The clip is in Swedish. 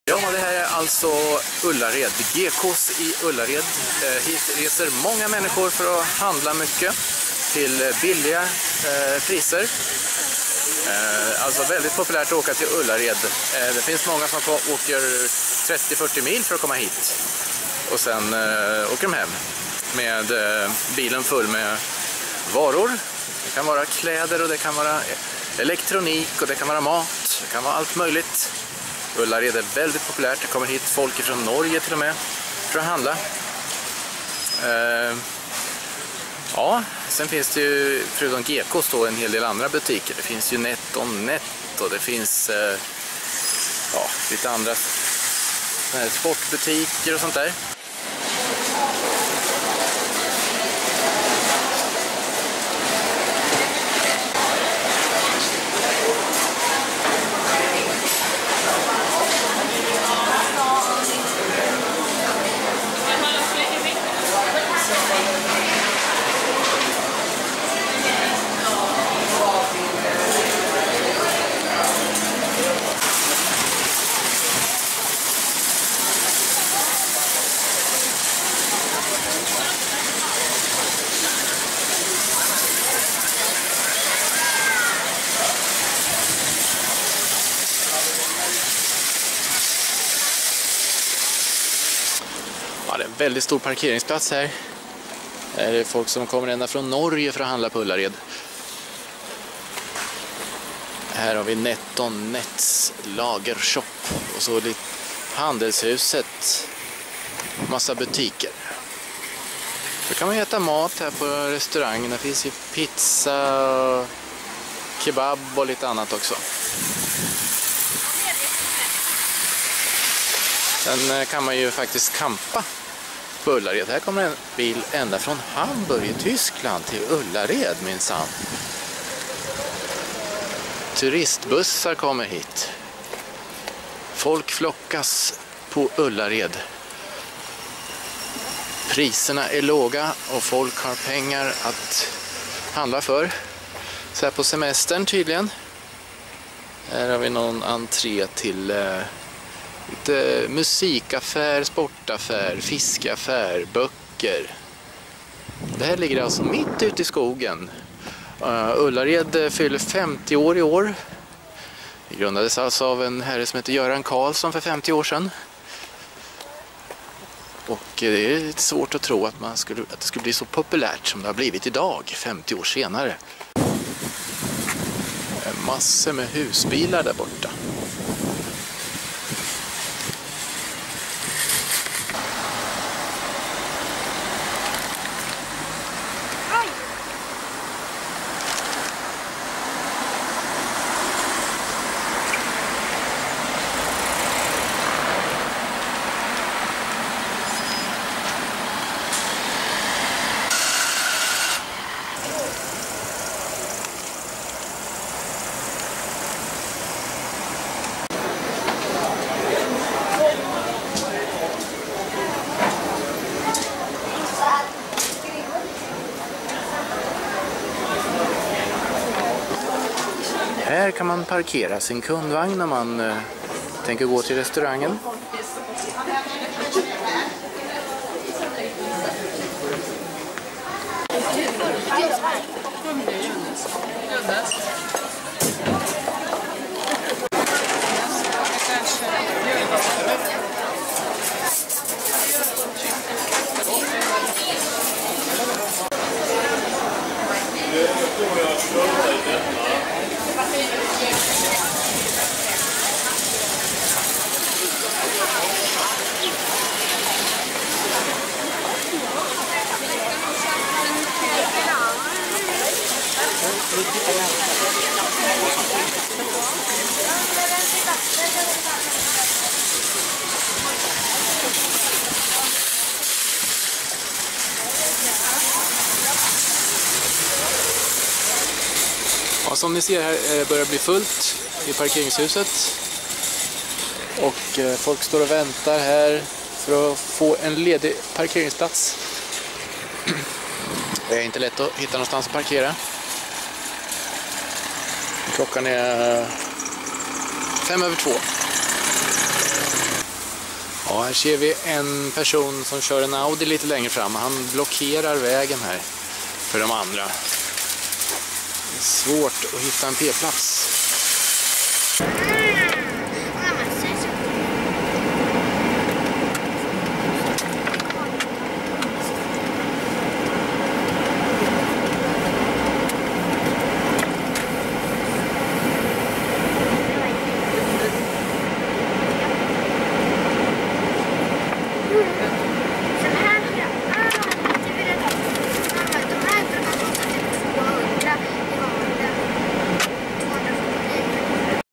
Ja, det här är alltså Ullared, GKs i Ullared. Hit reser många människor för att handla mycket till billiga priser. Alltså väldigt populärt att åka till Ullared. Det finns många som åker 30-40 mil för att komma hit. Och sen åker de hem med bilen full med varor. Det kan vara kläder och det kan vara elektronik och det kan vara mat. Det kan vara allt möjligt. Ullared är väldigt populärt. Det kommer hit folk från Norge till och med för att handla. Ja, sen finns det ju förutom GKs då en hel del andra butiker. Det finns ju NetOnNet och det finns lite andra sportbutiker och sånt där. Ja, det är en väldigt stor parkeringsplats här. Det är folk som kommer ända från Norge för att handla på Ullared. Här har vi NetOnNets lagershop och så lite handelshuset. Massa butiker. Så kan man äta mat här på restaurangen. Det finns ju pizza, kebab och lite annat också. Sen kan man ju faktiskt campa på Ullared. Här kommer en bil ända från Hamburg i Tyskland till Ullared minsann. Turistbussar kommer hit. Folk flockas på Ullared. Priserna är låga och folk har pengar att handla för. Så här på semestern tydligen. Här har vi någon entré till lite musikaffär, sportaffär, fiskaffär, böcker. Det här ligger alltså mitt ute i skogen. Ullared fyller 50 år i år. Det grundades alltså av en herre som heter Göran Karlsson för 50 år sedan. Och det är lite svårt att tro att det skulle bli så populärt som det har blivit idag, 50 år senare. Massor med husbilar där borta. Här kan man parkera sin kundvagn när man tänker gå till restaurangen. Ja, som ni ser här börjar det bli fullt i parkeringshuset. Och folk står och väntar här för att få en ledig parkeringsplats. Det är inte lätt att hitta någonstans att parkera. Klockan är 5:05. Ja, här ser vi en person som kör en Audi lite längre fram. Han blockerar vägen här för de andra. Det är svårt att hitta en p-plats.